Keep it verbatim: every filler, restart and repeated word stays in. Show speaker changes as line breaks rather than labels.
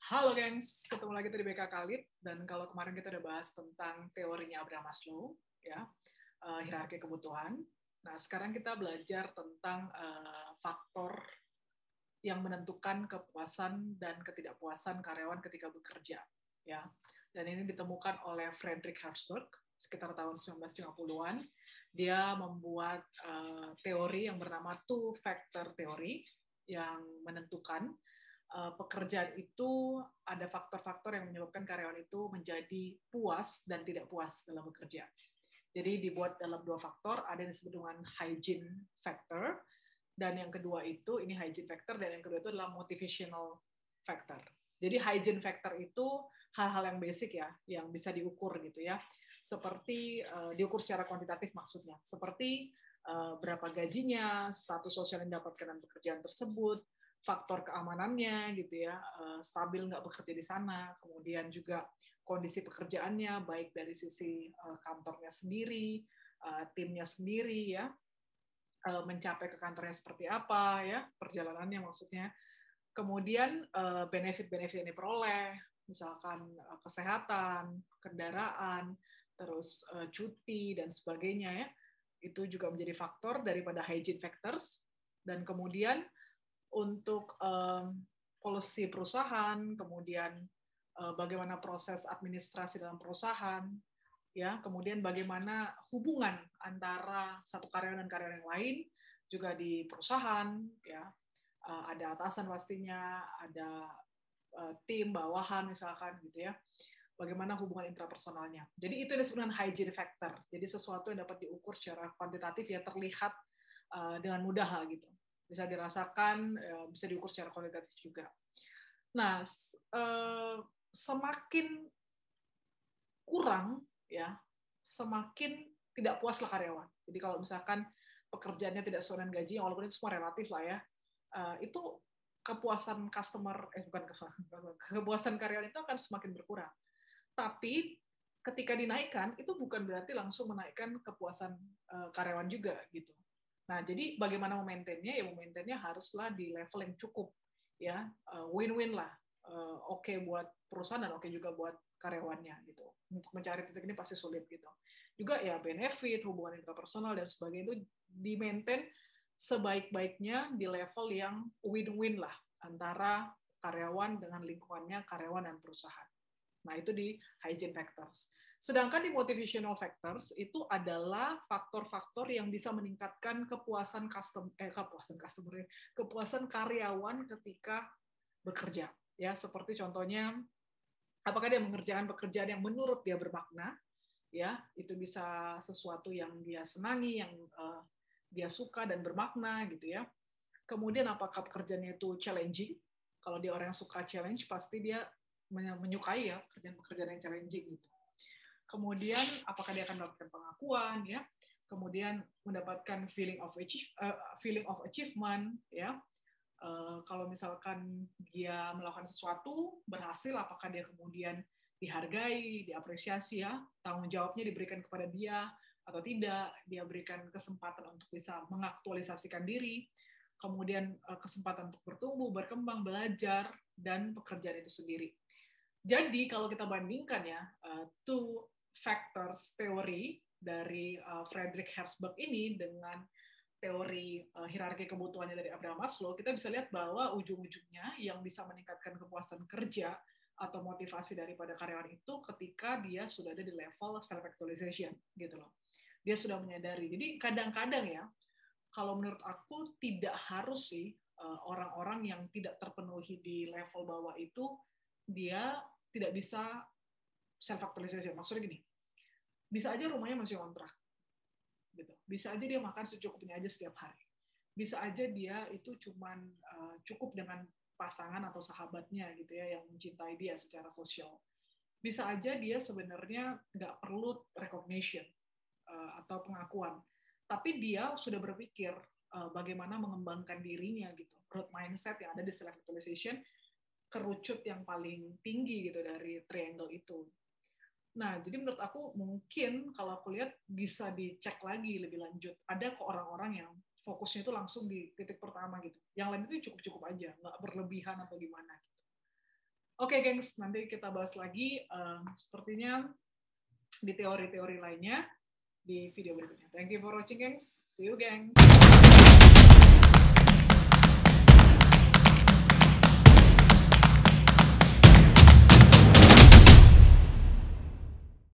Halo gengs, ketemu lagi di B K Khalid, dan kalau kemarin kita udah bahas tentang teorinya Abraham Maslow, ya, uh, hierarki kebutuhan. Nah, sekarang kita belajar tentang uh, faktor yang menentukan kepuasan dan ketidakpuasan karyawan ketika bekerja, ya. Dan ini ditemukan oleh Frederick Herzberg sekitar tahun sembilan belas lima puluhan. Dia membuat uh, teori yang bernama two factor theory yang menentukan uh, pekerjaan itu ada faktor-faktor yang menyebabkan karyawan itu menjadi puas dan tidak puas dalam bekerja. Jadi dibuat dalam dua faktor, ada yang disebut dengan hygiene factor, dan yang kedua itu, ini hygiene factor, dan yang kedua itu adalah motivational factor. Jadi hygiene factor itu hal-hal yang basic ya, yang bisa diukur gitu ya. Seperti uh, diukur secara kuantitatif maksudnya, seperti uh, berapa gajinya, status sosial yang didapatkan dalam pekerjaan tersebut, faktor keamanannya gitu ya, uh, stabil nggak bekerja di sana, kemudian juga kondisi pekerjaannya, baik dari sisi uh, kantornya sendiri, uh, timnya sendiri ya, mencapai ke kantornya seperti apa ya, perjalanannya maksudnya. Kemudian benefit-benefit yang diperoleh, misalkan kesehatan, kendaraan, terus cuti dan sebagainya ya. Itu juga menjadi faktor daripada hygiene factors. Dan kemudian untuk um, policy perusahaan, kemudian uh, bagaimana proses administrasi dalam perusahaan, ya, kemudian bagaimana hubungan antara satu karyawan dan karyawan yang lain juga di perusahaan, ya, ada atasan pastinya, ada tim bawahan misalkan gitu ya, bagaimana hubungan intrapersonalnya. Jadi itu yang disebut dengan hygiene factor. Jadi sesuatu yang dapat diukur secara kuantitatif ya, terlihat dengan mudah lah gitu, bisa dirasakan, bisa diukur secara kualitatif juga. Nah, semakin kurang ya, semakin tidak puaslah karyawan. Jadi kalau misalkan pekerjaannya tidak sesuai dengan gaji, walaupun itu semua relatif lah ya, itu kepuasan customer, eh bukan kepuasan karyawan itu akan semakin berkurang. Tapi ketika dinaikkan, itu bukan berarti langsung menaikkan kepuasan karyawan juga gitu. Nah, jadi bagaimana memaintainnya? Ya memaintainnya haruslah di level yang cukup, ya, win-win lah. Oke okay buat perusahaan dan oke okay juga buat karyawannya gitu. Untuk mencari titik ini pasti sulit gitu. Juga ya benefit, hubungan intrapersonal dan sebagainya itu di-maintain sebaik-baiknya di level yang win-win lah antara karyawan dengan lingkungannya, karyawan dan perusahaan. Nah, itu di hygiene factors. Sedangkan di motivational factors itu adalah faktor-faktor yang bisa meningkatkan kepuasan custom eh kepuasan customer, kepuasan karyawan ketika bekerja. Ya, seperti contohnya apakah dia mengerjakan pekerjaan yang menurut dia bermakna, ya, itu bisa sesuatu yang dia senangi, yang uh, dia suka dan bermakna gitu ya. Kemudian apakah pekerjaannya itu challenging? Kalau dia orang yang suka challenge, pasti dia menyukai ya pekerjaan-pekerjaan yang challenging gitu. Kemudian apakah dia akan mendapatkan pengakuan ya? Kemudian mendapatkan feeling of achieve, uh, feeling of achievement ya. Uh, kalau misalkan dia melakukan sesuatu berhasil, apakah dia kemudian dihargai, diapresiasi ya, tanggung jawabnya diberikan kepada dia atau tidak, dia berikan kesempatan untuk bisa mengaktualisasikan diri, kemudian uh, kesempatan untuk bertumbuh, berkembang, belajar, dan pekerjaan itu sendiri. Jadi kalau kita bandingkan ya, uh, two factors teori dari uh, Frederick Herzberg ini dengan teori uh, hierarki kebutuhannya dari Abraham Maslow, kita bisa lihat bahwa ujung-ujungnya yang bisa meningkatkan kepuasan kerja atau motivasi daripada karyawan itu ketika dia sudah ada di level self-actualization, gitu loh. Dia sudah menyadari. Jadi kadang-kadang ya, kalau menurut aku tidak harus sih uh, orang-orang yang tidak terpenuhi di level bawah itu, dia tidak bisa self-actualization. Maksudnya gini, bisa aja rumahnya masih kontrak, gitu. Bisa aja dia makan secukupnya aja setiap hari. Bisa aja dia itu cuman uh, cukup dengan pasangan atau sahabatnya gitu ya yang mencintai dia secara sosial. Bisa aja dia sebenarnya nggak perlu recognition uh, atau pengakuan, tapi dia sudah berpikir uh, bagaimana mengembangkan dirinya gitu. Growth mindset yang ada di self actualization, kerucut yang paling tinggi gitu dari triangle itu. Nah, jadi menurut aku mungkin kalau aku lihat bisa dicek lagi lebih lanjut. Ada kok orang-orang yang fokusnya itu langsung di titik pertama gitu. Yang lain itu cukup-cukup aja, nggak berlebihan atau gimana gitu. Oke, gengs, nanti kita bahas lagi uh, sepertinya di teori-teori lainnya di video berikutnya. Thank you for watching, gengs. See you, gengs.